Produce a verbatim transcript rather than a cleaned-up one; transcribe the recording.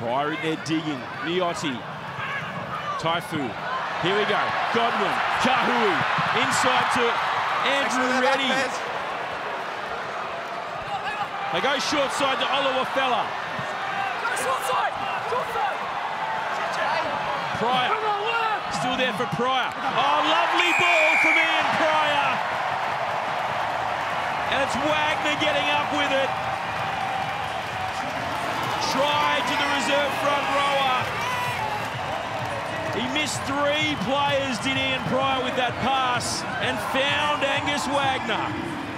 Pryor in there digging. Miotti. Taifu. Here we go. Godwin. Kahui. Inside to Andrew Reddy. They go short side to Oluwafella. Short side! Short side! Pryor. Still there for Pryor. Oh, lovely ball from Ian Pryor. And it's Wagner getting up with it. Try to the reserve front rower. He missed three players, did Ian Pryor, with that pass, and found Angus Wagner.